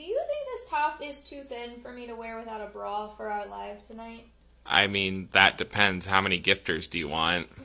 do you think this top is too thin for me to wear without a bra for our live tonight? I mean, that depends. How many gifters do you want?